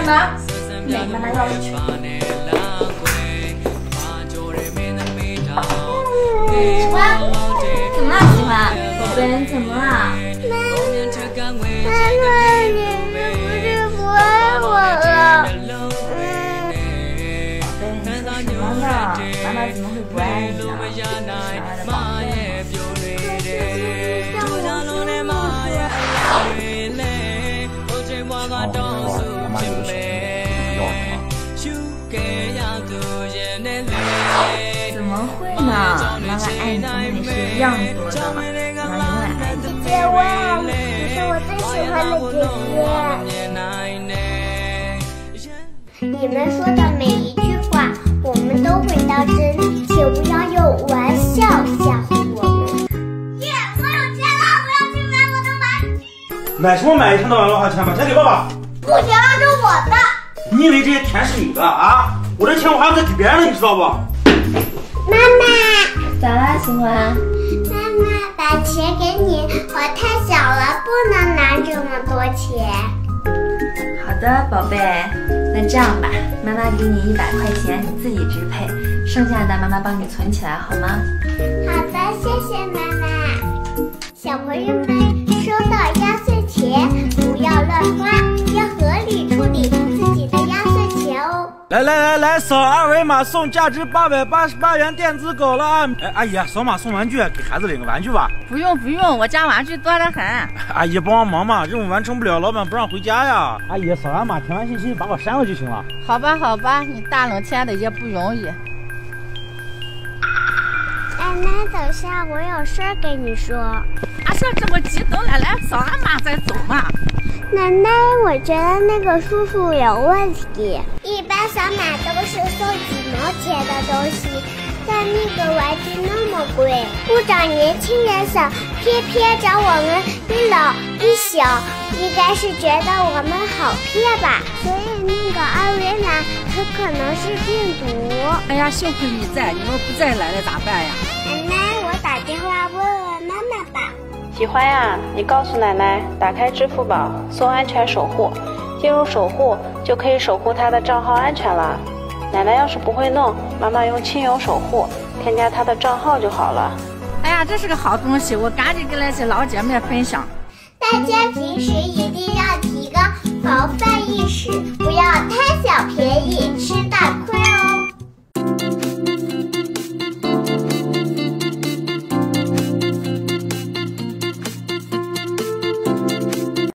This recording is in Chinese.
么？奶妈妈要出去。喜欢？怎么了，喜欢？宝贝，你怎么了？ 妈妈，你是不是不爱我了？ 宝贝，你说什么呢？妈妈怎么会不爱你呢？你是妈妈的宝贝。 妈妈有个小怎么会呢？妈妈爱你和你是一样多的嘛，妈妈永远爱你。 姐姐，我也爱你，你是我最喜欢的姐姐。你们说的每一句话，我们都会当真，请不要用玩笑吓唬我们。姐，我有钱了，我要去买我的玩具。 买什么买？一天到晚乱花钱，把钱给爸爸。 不行，是我的。 你以为这些钱是你的啊？我这钱我还要再给别人的，你知道不？ 妈妈， 咋啦，喜欢？ 妈妈把钱给你，我太小了，不能拿这么多钱。 好的，宝贝，那这样吧，妈妈给你100块钱，你自己支配，剩下的妈妈帮你存起来，好吗？ 好的，谢谢妈妈。小朋友们，收到压岁钱不要乱花，要合理处理自己的压岁钱哦。 来，扫二维码送价值888元电子狗了啊！阿姨，扫码送玩具，给孩子领个玩具吧。 不用，我家玩具多得很。 阿姨帮忙嘛，任务完成不了，老板不让回家呀。阿姨，扫完码填完信息，把我删了就行了。 好吧，你大冷天的也不容易。 奶奶，等下我有事儿跟你说。 啥事这么激动了？来，扫完码再走嘛。 奶奶，我觉得那个叔叔有问题。一般扫码都是送几毛钱的东西，但那个玩具那么贵，不找年轻人扫，偏偏找我们一老一小，应该是觉得我们好骗吧。所以那个二维码很可能是病毒。 哎呀，幸亏你在，你们不在来了咋办呀？ 奶奶，我打电话问问妈妈吧。 喜欢呀，你告诉奶奶，打开支付宝，搜安全守护，进入守护就可以守护她的账号安全了。奶奶要是不会弄，妈妈用亲友守护添加她的账号就好了。 哎呀，这是个好东西，我赶紧跟那些老姐妹分享。 大家平时一定要提高防范意识，